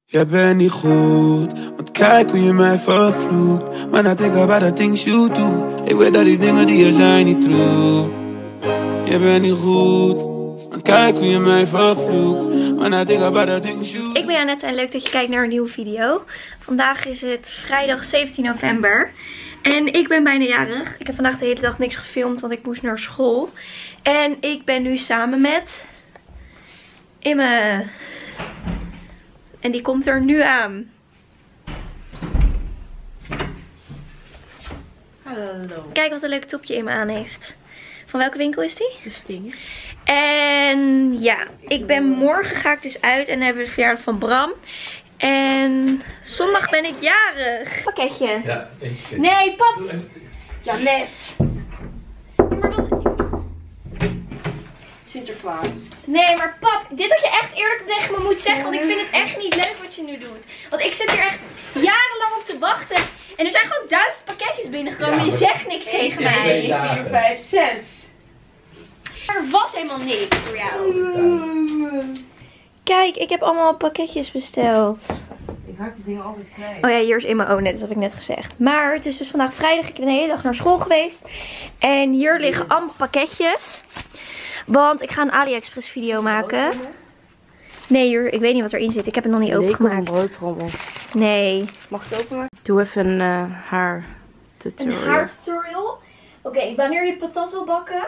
Je bent niet goed, want kijk hoe je mij vervloekt. When I think about the things you do, ik weet dat die dingen die er zijn niet true. Je bent niet goed, want kijk hoe je mij vervloekt. When I think about the things you do. Ik ben Janette en leuk dat je kijkt naar een nieuwe video. Vandaag is het vrijdag 17 november. En ik ben bijna jarig. Ik heb vandaag de hele dag niks gefilmd, want ik moest naar school. En ik ben nu samen met Imme. En die komt er nu aan. Hallo. Kijk wat een leuk topje Imme aan heeft. Van welke winkel is die? De Sting. En ja, morgen ga ik dus uit en dan hebben we de verjaardag van Bram. En zondag ben ik jarig. Pakketje. Ja, eentje. Nee, pap. Janette. Ja, maar wat... Sinterklaas. Nee, maar pap, dit had je echt eerlijk tegen me moeten zeggen. Want ik vind het echt niet leuk wat je nu doet. Want ik zit hier echt jarenlang op te wachten. En er zijn gewoon 1000 pakketjes binnengekomen. Ja, en je zegt niks tegen mij. 4, 5, 6. Er was helemaal niks voor jou. Kijk, ik heb allemaal pakketjes besteld. Ik had die dingen altijd kwijt. Oh ja, hier is in mijn net, dat heb ik net gezegd. Maar het is dus vandaag vrijdag. Ik ben de hele dag naar school geweest. En hier liggen allemaal pakketjes. Want ik ga een AliExpress video maken. Nee, hier, ik weet niet wat erin zit. Ik heb het nog niet opengemaakt. Een broodtrommel. Nee. Mag ik het openen? Doe even een haar tutorial. Een haartutorial. Oké, wanneer je patat wil bakken.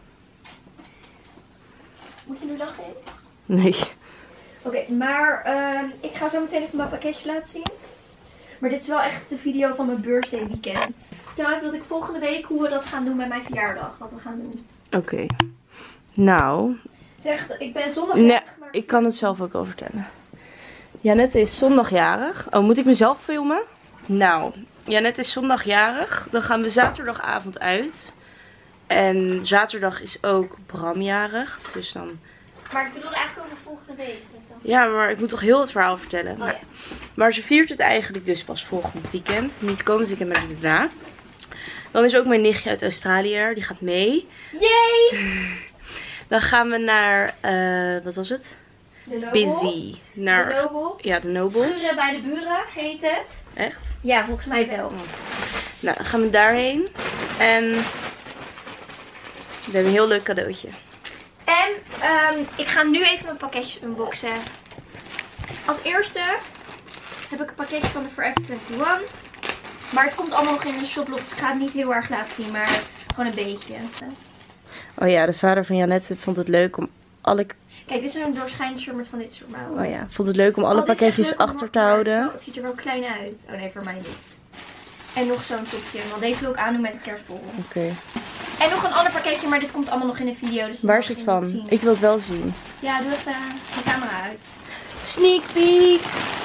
Moet je nu lachen? Nee. Oké, maar ik ga zo meteen even mijn pakketjes laten zien. Maar dit is wel echt de video van mijn birthday weekend. Vertel even dat ik volgende week hoe we dat gaan doen bij mijn verjaardag. Wat we gaan doen. Oké. Nou. Zeg, ik ben zondag Nee, jarig, maar... ik kan het zelf ook al vertellen. Janette is zondagjarig. Oh, moet ik mezelf filmen? Nou, Janette is zondagjarig. Dan gaan we zaterdagavond uit. En zaterdag is ook Bram jarig. Dus dan... Maar ik bedoel eigenlijk over volgende week. Ja, maar ik moet toch heel het verhaal vertellen. Oh, nou, ja. Maar ze viert het eigenlijk dus pas volgend weekend. Niet komend weekend, maar daarna. Dan is ook mijn nichtje uit Australië er. Die gaat mee. Yay! Dan gaan we naar, wat was het? De Nobel. Busy. Naar, De Nobel. ja, de Nobel. Schuren bij de buren heet het. Echt? Ja, volgens mij wel. Nou, dan gaan we daarheen. En we hebben een heel leuk cadeautje. En ik ga nu even mijn pakketjes unboxen. Als eerste heb ik een pakketje van de Forever 21. Maar het komt allemaal nog in een shoplog, dus ik ga het niet heel erg laten zien, maar gewoon een beetje. Oh ja, de vader van Janette vond het leuk om alle... Kijk, dit is een doorschijnend shirt met van dit soort mouwen. Oh ja, vond het leuk om alle pakketjes achter te houden. Het ziet er wel klein uit. Oh nee, voor mij niet. En nog zo'n topje, want deze wil ik aandoen met een kerstbol. Oké. En nog een ander pakketje, maar dit komt allemaal nog in een video. Dus Waar is het van? Ik wil het wel zien. Ja, doe even de camera uit. Sneak peek!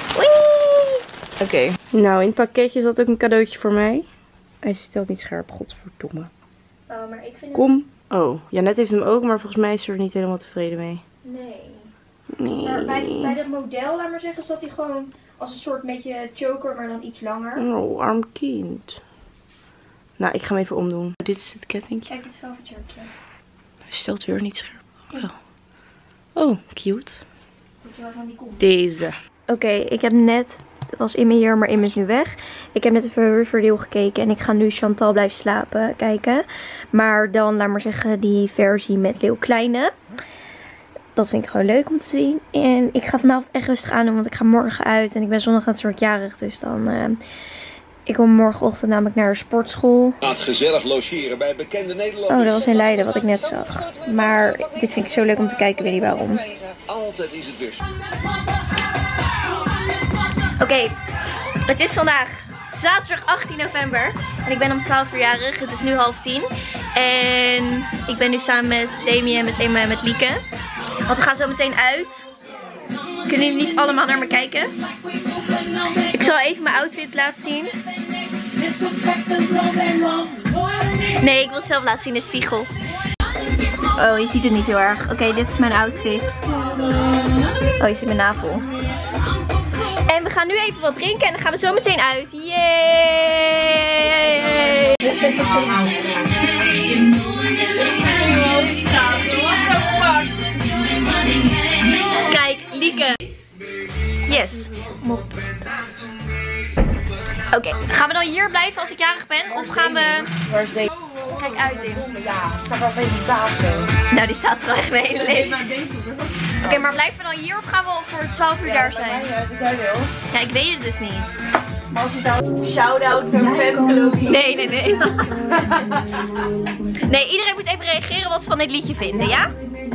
Oké. Nou, in het pakketje zat ook een cadeautje voor mij. Hij stelt niet scherp, godverdomme. Oh, maar ik vind Kom. Oh, Janette heeft hem ook, maar volgens mij is ze er niet helemaal tevreden mee. Nee. Nee. Maar bij dat model, laat maar zeggen, zat hij gewoon als een soort beetje choker, maar dan iets langer. Oh, arm kind. Nou, ik ga hem even omdoen. Dit is het kettingje. Kijk, dit is wel een jurkje. Hij stelt weer niet scherp. Wel. Oh, cute. Dat je wel van die komt. Deze. Oké, ik heb net, het was Imme hier, maar Imme is nu weg. Ik heb net even Riverdale gekeken en ik ga nu Chantal blijven slapen kijken. Maar dan, laat maar zeggen, die versie met Leeuw Kleine. Dat vind ik gewoon leuk om te zien. En ik ga vanavond echt rustig aan doen, want ik ga morgen uit. En ik ben zondag natuurlijk jarig, dus dan... ik kom morgenochtend namelijk naar de sportschool. Gaat gezellig logeren bij bekende Nederlanders. Oh, dat was in Leiden wat ik net zag. Maar dit vind ik zo leuk om te kijken, weet je waarom. Altijd is het weer. Oké, het is vandaag zaterdag 18 november. En ik ben om 12 uur jarig. Het is nu 9:30. En ik ben nu samen met Damien, met Emma en met Lieke. Want we gaan zo meteen uit. Kunnen jullie niet allemaal naar me kijken? Ik zal even mijn outfit laten zien. Nee, ik wil het zelf laten zien in de spiegel. Oh, je ziet het niet heel erg. Oké, dit is mijn outfit. Oh, je ziet mijn navel. En we gaan nu even wat drinken en dan gaan we zo meteen uit. Yay! Kijk, Lieke. Yes. Oké, gaan we dan hier blijven als ik jarig ben? Of gaan we... Waar is deze? Kijk uit in. Ja, het staat wel een beetje tafel. Nou, die staat er al echt mijn hele leven. Oké, maar blijven we dan hier of gaan we voor 12 uur daar zijn? Jij wil. Ja, ik weet het dus niet. Maar als je dan shout-out naar Femclub. Nee. Nee, iedereen moet even reageren wat ze van dit liedje vinden, ja?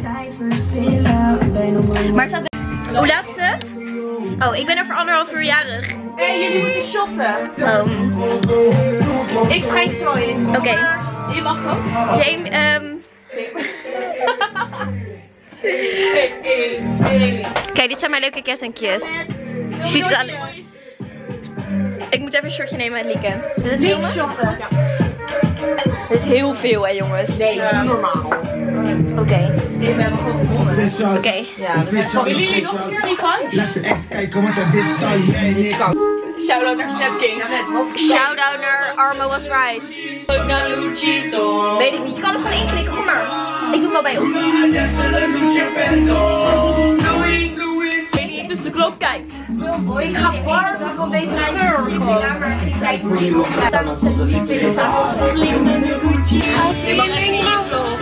Maar staat... Hoe laat is het? Oh, ik ben er voor 1,5 uur jarig. Hé, jullie moeten shotten. Oh. Ik schenk ze wel in. Oké. Je mag ook. Kijk, dit zijn mijn leuke kettingjes. Je ziet het alleen. Ik moet even een shirtje nemen met Lieke. Is het filmen? Shotten. Er is heel veel, hè jongens. Nee, normaal. Oké. Ik ben gewoon gewonnen. Oké. Ja, dat is gewoon. Willen jullie nog een keer van? Laat ze echt kijken, want dat wist al jij niet. Shout-out naar Snapking. Ja, net. Wat? Shout-out naar Armo was right. Weet ik niet. Je kan hem gewoon inklikken. Kom maar. Ik doe hem wel bij op. Ik weet niet of de klok kijkt. Ik ga barven van deze geur. Ja, maar ik tijd voor je. Samen zijn liefde. Samen vliegende Gucci. Feeling love.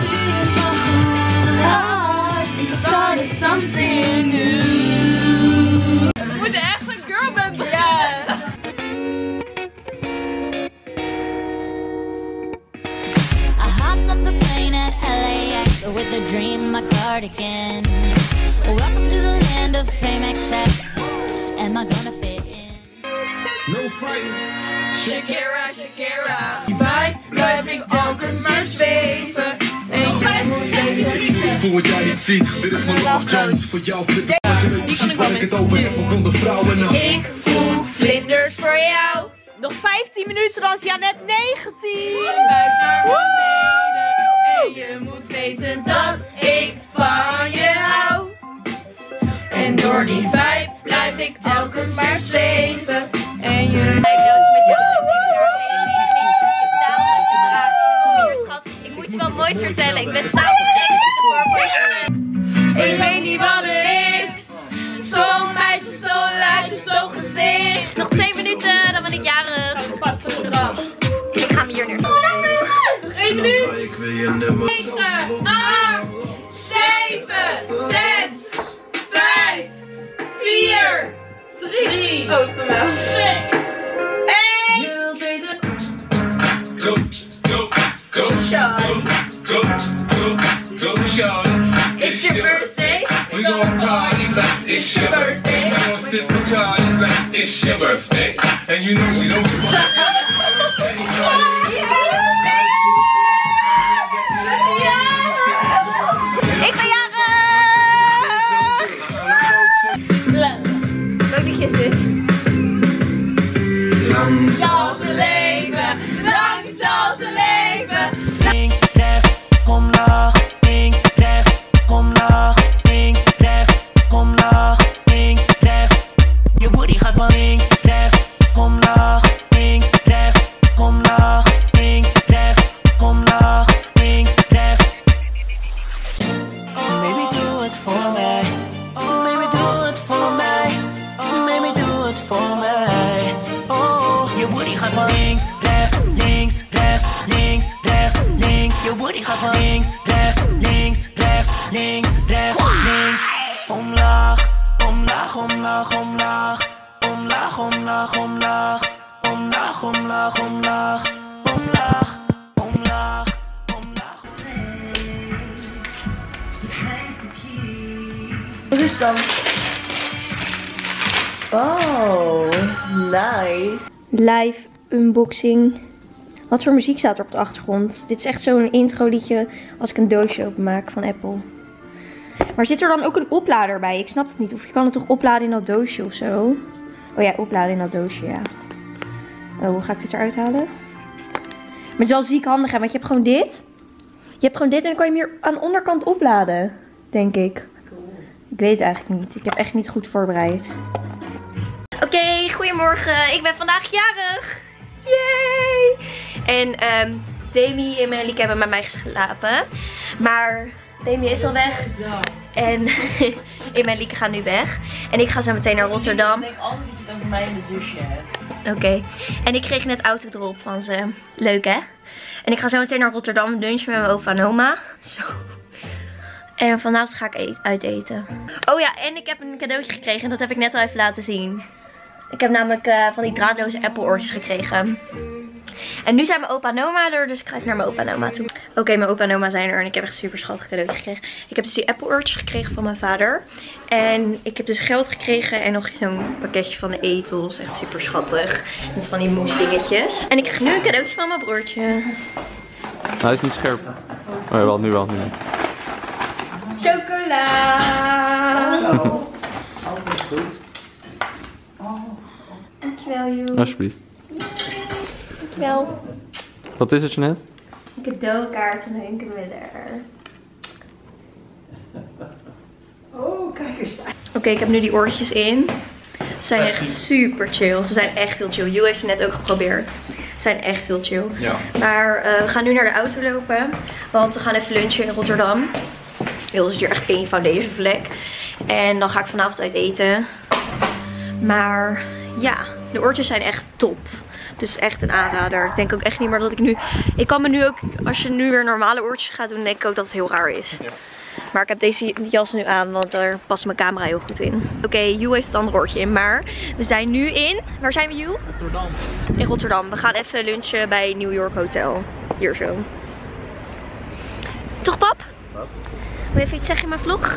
We started something new. We moeten echt een girlband beginnen. I hopped up the plane at LAX with a dream, my cardigan. Welcome to the land of fame excess. Am I gonna fit in? No fight. Shakira, Shakira. Die vibe blijf ik telkens maar zweven. Voel wat jij niet ziet, dit is mijn love Jones. Voor jou flippen, want je weet precies waar ik het over heb. Maar van de vrouwen nou. Ik voel vlinders voor jou. Nog 15 minuten, dan is Janet 19. Buik naar beneden. En je moet weten dat ik van je hou. En door die vibe blijf ik telkens maar zweven. En je Met jou. Is daarom dat je me raakt. Kom hier schat. Ik moet je wat moois vertellen. Ik ben samen gek. Ik weet niet wat het is. Zo'n meisje, zo'n lijf, zo'n gezicht. Nog 2 minuten, dan ben ik jarig. Ik ga me hier neer. Nog 1 minuut. 9, 8, 7, 6, 5, 4, 3. Oh, het is wel. 1. Je wilt weten. Go, go, go, Shine. go, go, go, Sean. It's your birthday. We gon' party like it's your birthday. We gon' sip Bacardi like it's your birthday. And you know we don't give Ik ben jarig! Leuk dat je zit. Lang zal ze leven. Lang zal ze leven. Links, rechts, omlaag, links, rechts, omlaag, links, rechts, omlaag, links, rechts. Je booty gaat van links, rechts, omlaag, links, rechts, omlaag, links, rechts, omlaag, links, rechts. Oh, baby, doe het voor mij. Oh, baby, doe het voor mij. Oh, baby, doe het voor mij. Oh, je booty gaat van links, rechts, links, rechts, links, rechts, links. Je booty gaat van links, rechts, links, rechts, links, rechts, links. Omlaag, omlaag, omlaag, omlaag. Omlaag, omlaag, omlaag. Omlaag, omlaag, omlaag. Omlaag, omlaag, omlaag. Wat is dan? Oh, nice. Live unboxing. Wat voor muziek staat er op de achtergrond? Dit is echt zo'n intro liedje als ik een doosje openmaak van Apple. Maar zit er dan ook een oplader bij? Ik snap het niet. Of je kan het toch opladen in dat doosje of zo? Oh ja, opladen in dat doosje, ja. Oh, hoe ga ik dit eruit halen? Maar het is wel ziek handig, hè? Want je hebt gewoon dit. Je hebt gewoon dit en dan kan je hem hier aan de onderkant opladen. Denk ik. Ik weet het eigenlijk niet. Ik heb echt niet goed voorbereid. Oké, goedemorgen. Ik ben vandaag jarig. Yay! En Demi en Lieke hebben bij mij geslapen. Maar Baby is al weg. En ik en Lieke gaan nu weg. En ik ga zo meteen naar Rotterdam. Ik denk altijd dat je het over mij en mijn zusje hebt. Oké. En ik kreeg net autodrop van ze. Leuk hè? En ik ga zo meteen naar Rotterdam lunchen met mijn opa en oma. Zo. En vanavond ga ik uit eten. Oh ja, en ik heb een cadeautje gekregen. En dat heb ik net al even laten zien. Ik heb namelijk van die draadloze Apple oortjes gekregen. En nu zijn mijn opa en oma er, dus ik ga even naar mijn opa en oma toe. Oké, mijn opa en oma zijn er en ik heb echt een super schattig cadeautje gekregen. Ik heb dus die Apple oortjes gekregen van mijn vader. En ik heb dus geld gekregen en nog zo'n pakketje van de etels. Echt super schattig. Met van die moesdingetjes. En ik krijg nu een cadeautje van mijn broertje. Nou, hij is niet scherp. Oh ja, wel, nu wel. Chocola! Oh. Altijd goed. Dankjewel, joh. Alsjeblieft. Dankjewel. Wat is het, Jeanette? Een cadeaukaart van Hunke Muller. Oh, kijk eens. Oké, ik heb nu die oortjes in. Ze zijn echt super chill. Ze zijn echt heel chill. Joe heeft ze net ook geprobeerd. Ze zijn echt heel chill. Ja. Maar we gaan nu naar de auto lopen. Want we gaan even lunchen in Rotterdam. Heel is hier echt één van deze vlek. En dan ga ik vanavond uit eten. Maar ja, de oortjes zijn echt top. Dus echt een aanrader. Ik denk ook echt niet meer dat ik nu... Ik kan me nu ook, als je nu weer normale oortjes gaat doen, denk ik ook dat het heel raar is. Ja. Maar ik heb deze jas nu aan, want daar past mijn camera heel goed in. Oké, Joe heeft het andere oortje in. Maar we zijn nu in... Waar zijn we, Joe? Rotterdam. In Rotterdam. We gaan even lunchen bij New York Hotel. Hier zo. Toch, pap? Wat? Wil je even iets zeggen in mijn vlog?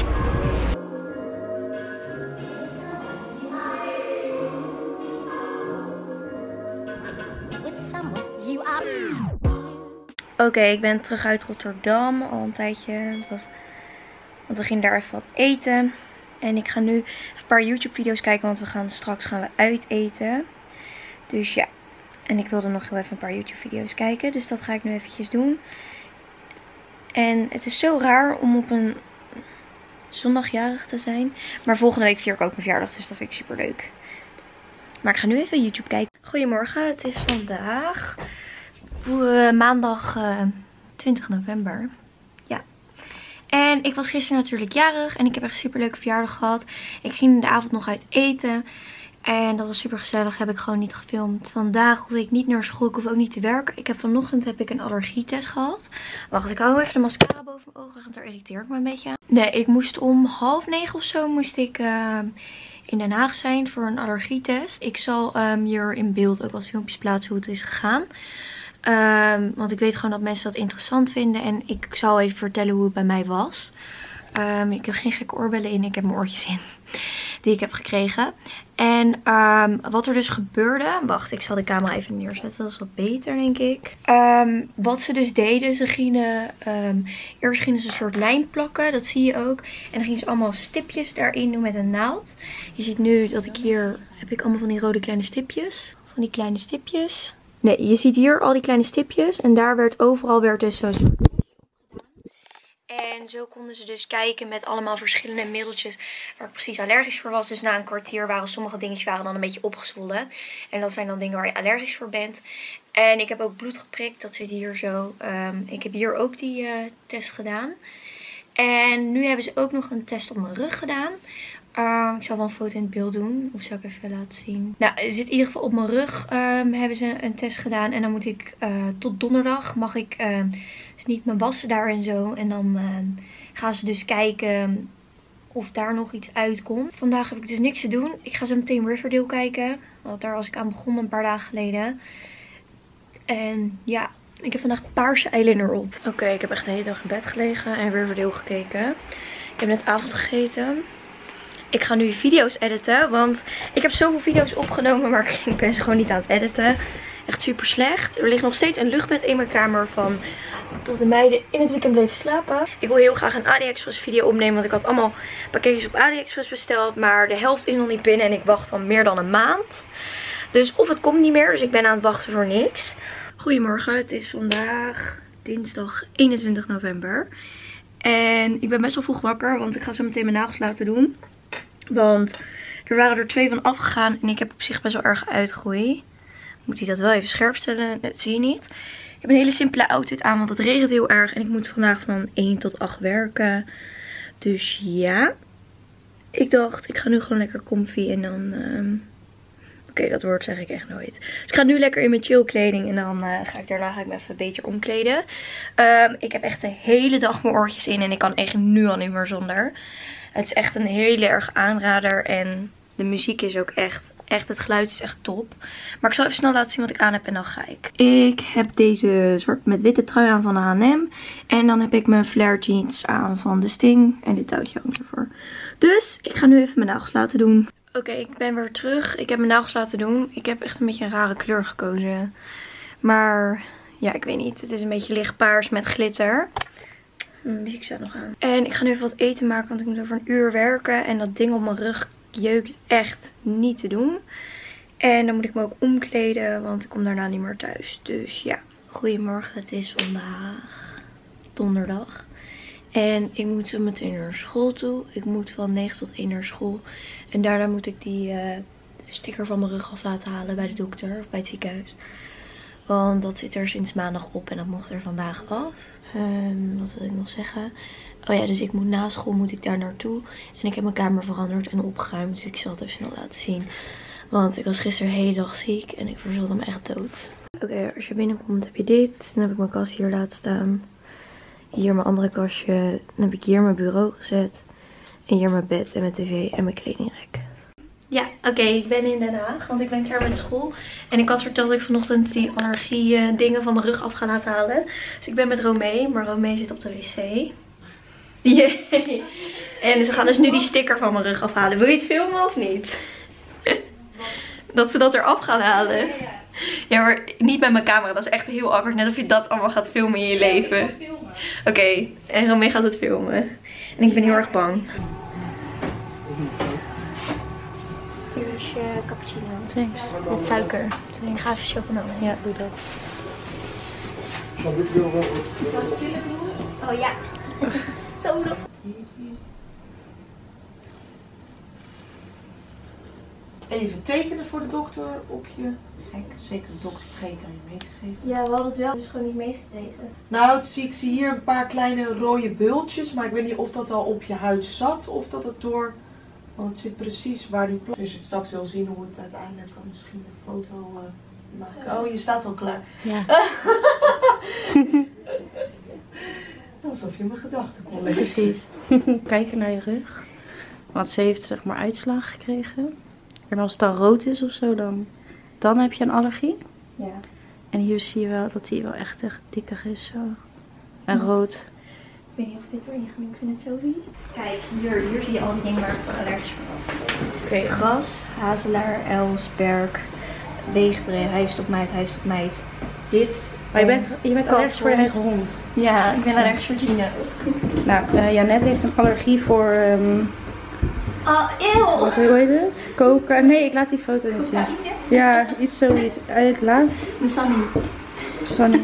Oké, ik ben terug uit Rotterdam al een tijdje. Want we gingen daar even wat eten. En ik ga nu even een paar YouTube video's kijken, want straks gaan we uit eten. Dus ja, en ik wilde nog heel even een paar YouTube video's kijken. Dus dat ga ik nu eventjes doen. En het is zo raar om op een zondagjarig te zijn. Maar volgende week vier ik ook mijn verjaardag, dus dat vind ik super leuk. Maar ik ga nu even YouTube kijken. Goedemorgen, het is vandaag maandag 20 november. Ja. En ik was gisteren natuurlijk jarig en ik heb echt een super leuke verjaardag gehad. Ik ging in de avond nog uit eten. En dat was super gezellig, heb ik gewoon niet gefilmd. Vandaag hoef ik niet naar school, ik hoef ook niet te werken. Vanochtend heb ik een allergietest gehad. Wacht, ik hou even de mascara boven mijn ogen, want daar irriteer ik me een beetje aan. Nee, ik moest om 8:30 of zo in Den Haag zijn voor een allergietest. Ik zal hier in beeld ook wat filmpjes plaatsen hoe het is gegaan. Want ik weet gewoon dat mensen dat interessant vinden. En ik zal even vertellen hoe het bij mij was. Ik heb geen gekke oorbellen in. Ik heb mijn oortjes in. Die ik heb gekregen. En wat er dus gebeurde. Wacht, ik zal de camera even neerzetten. Dat is wat beter, denk ik. Wat ze dus deden. Ze gingen... eerst gingen ze een soort lijn plakken. Dat zie je ook. En dan gingen ze allemaal stipjes daarin doen met een naald. Je ziet nu dat ik hier... Heb ik allemaal van die rode kleine stipjes. Van die kleine stipjes. Nee, je ziet hier al die kleine stipjes. En daar werd overal dus zo'n soort... En zo konden ze dus kijken met allemaal verschillende middeltjes waar ik precies allergisch voor was. Dus na een kwartier waren sommige dingetjes dan een beetje opgezwollen. En dat zijn dan dingen waar je allergisch voor bent. En ik heb ook bloed geprikt. Dat zit hier zo. Ik heb hier ook die test gedaan. En nu hebben ze ook nog een test op mijn rug gedaan. Ik zal wel een foto in het beeld doen. Of zal ik even laten zien. Nou, er zit in ieder geval op mijn rug hebben ze een test gedaan. En dan moet ik tot donderdag mag ik dus niet me wassen daar en zo. En dan gaan ze dus kijken of daar nog iets uitkomt. Vandaag heb ik dus niks te doen. Ik ga zo meteen Riverdale kijken. Want daar was ik aan begonnen een paar dagen geleden. En ja, ik heb vandaag paarse eyeliner op. Oké, ik heb echt de hele dag in bed gelegen en Riverdale gekeken. Ik heb net avond gegeten. Ik ga nu video's editen, want ik heb zoveel video's opgenomen, maar ik ben ze gewoon niet aan het editen. Echt super slecht. Er ligt nog steeds een luchtbed in mijn kamer van dat de meiden in het weekend bleven slapen. Ik wil heel graag een AliExpress video opnemen, want ik had allemaal pakketjes op AliExpress besteld. Maar de helft is nog niet binnen en ik wacht al meer dan een maand. Dus of het komt niet meer, dus ik ben aan het wachten voor niks. Goedemorgen, het is vandaag dinsdag 21 november. En ik ben best wel vroeg wakker, want ik ga zo meteen mijn nagels laten doen. Want er waren er 2 van afgegaan en ik heb op zich best wel erg uitgroei. Moet hij dat wel even scherp stellen, dat zie je niet. Ik heb een hele simpele outfit aan, want het regent heel erg. En ik moet vandaag van 1 tot 8 werken. Dus ja. Ik dacht, ik ga nu gewoon lekker comfy en dan... Oké, dat woord zeg ik echt nooit. Dus ik ga nu lekker in mijn chill kleding en dan ga ik me even beter omkleden. Ik heb echt de hele dag mijn oortjes in en ik kan echt nu al niet meer zonder. Het is echt een hele erg aanrader en de muziek is ook echt, het geluid is echt top. Maar ik zal even snel laten zien wat ik aan heb en dan ga ik. Ik heb deze zwart met witte trui aan van de H&M. En dan heb ik mijn flare jeans aan van de Sting. En dit touwtje hangt ervoor. Dus ik ga nu even mijn nagels laten doen. Oké, ik ben weer terug. Ik heb mijn nagels laten doen. Ik heb echt een beetje een rare kleur gekozen. Maar ja, ik weet niet. Het is een beetje lichtpaars met glitter. Mijn muziek staat nog aan. En ik ga nu even wat eten maken, want ik moet over een uur werken. En dat ding op mijn rug jeukt echt niet te doen. En dan moet ik me ook omkleden, want ik kom daarna niet meer thuis. Dus ja. Goedemorgen, het is vandaag donderdag. En ik moet zo meteen naar school toe. Ik moet van 9 tot 1 naar school. En daarna moet ik die sticker van mijn rug af laten halen bij de dokter of bij het ziekenhuis. Want dat zit er sinds maandag op en dat mocht er vandaag af. Wat wil ik nog zeggen? Oh ja, dus ik moet na school moet ik daar naartoe. En ik heb mijn kamer veranderd en opgeruimd. Dus ik zal het even snel laten zien. Want ik was gisteren de hele dag ziek en ik verzelde me echt dood. Oké, als je binnenkomt heb je dit. Dan heb ik mijn kast hier laten staan. Hier mijn andere kastje. Dan heb ik hier mijn bureau gezet. En hier mijn bed en mijn tv en mijn kledingrek. Ja, oké, ik ben in Den Haag, want ik ben klaar met school. En ik had verteld dat ik vanochtend die allergie dingen van mijn rug af ga laten halen. Dus ik ben met Romee, maar Romee zit op de wc. Yay! En ze gaan dus nu die sticker van mijn rug afhalen. Wil je het filmen of niet? Dat ze dat eraf gaan halen. Ja, maar niet met mijn camera. Dat is echt heel awkward. Net of je dat allemaal gaat filmen in je leven. Oké, en Romee gaat het filmen. En ik ben heel erg bang. Hier is je cappuccino. Thanks. Met suiker. Ik ga even chocola. Ja, doe dat. Oh ja. Zo dat. Even tekenen voor de dokter op je. Kijk, zeker de dokter vergeten aan je mee te geven. Ja, we hadden het wel dus gewoon niet meegekregen. Nou, ik zie hier een paar kleine rode bultjes. Maar ik weet niet of dat al op je huid zat of dat het door... Want het zit precies waar die plek... Dus je straks wil zien hoe het uiteindelijk kan. Misschien een foto maken. Oh, je staat al klaar. Ja. Alsof je mijn gedachten kon lezen. Precies. Kijken naar je rug. Want ze heeft zeg maar uitslag gekregen. En als het dan rood is of zo, dan heb je een allergie. Ja. En hier zie je wel dat hij wel echt dikker is zo. En rood. Ik weet niet of dit erin gaat, ik vind het zo vies. Kijk, hier zie je al die dingen waar ik voor allergisch voor was. Oké. Gras, hazelaar, els, berk, weegbree, huisstopmijt, huisstopmijt. Dit. Maar je bent allergisch voor je eigen hond. Ja, ik ben allergisch voor Gino. Nou, Janet heeft een allergie voor... Oh, eeuw! Wat hoe heet het? Koken. Nee, ik laat die foto niet zien. Ja, iets zoiets. Laat. Sunny. Sunny.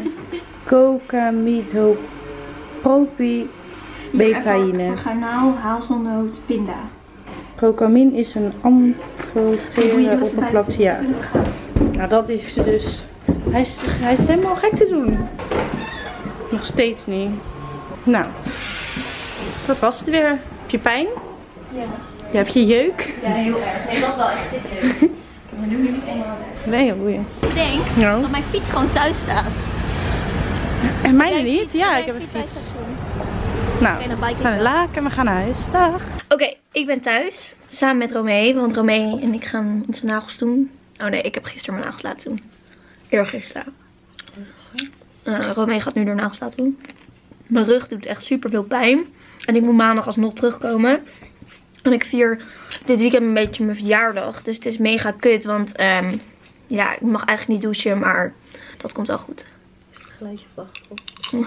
Cocamidopropylbetaïne. Voor garnaal, hazelnoot, pinda. Cocamin is een amfoteren oppervlak. Ja. Nou, dat is ze dus. Hij is helemaal gek te doen. Nog steeds niet. Nou, dat was het weer. Heb je pijn? Ja. Je hebt je jeuk? Ja, heel erg. Nee, dat wel echt serieus. Ik heb me nu niet eenmaal weg. Nee, hoe je? Ik denk dat mijn fiets gewoon thuis staat. En mijne niet? Ja, ik heb een fiets. Nou, we gaan naar Laak en we gaan naar huis. Dag. Oké, ik ben thuis. Samen met Romee. Want Romee en ik gaan onze nagels doen. Oh nee, ik heb gisteren mijn nagels laten doen. Eergisteren. Romee gaat nu de nagels laten doen. Mijn rug doet echt super veel pijn. En ik moet maandag alsnog terugkomen. En ik vier dit weekend een beetje mijn verjaardag. Dus het is mega kut. Want ja, ik mag eigenlijk niet douchen. Maar dat komt wel goed. Geluidje op de achtergrond.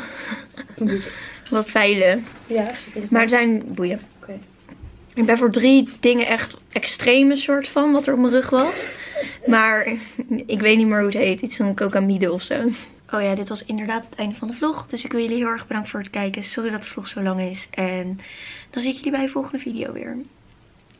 Wat veilen. Ja. Maar het zijn boeien. Oké. Ik ben voor 3 dingen echt extreme soort van. Wat er op mijn rug was. Maar ik weet niet meer hoe het heet. Iets van cocamide of zo. Oh ja, dit was inderdaad het einde van de vlog. Dus ik wil jullie heel erg bedanken voor het kijken. Sorry dat de vlog zo lang is. En dan zie ik jullie bij de volgende video weer.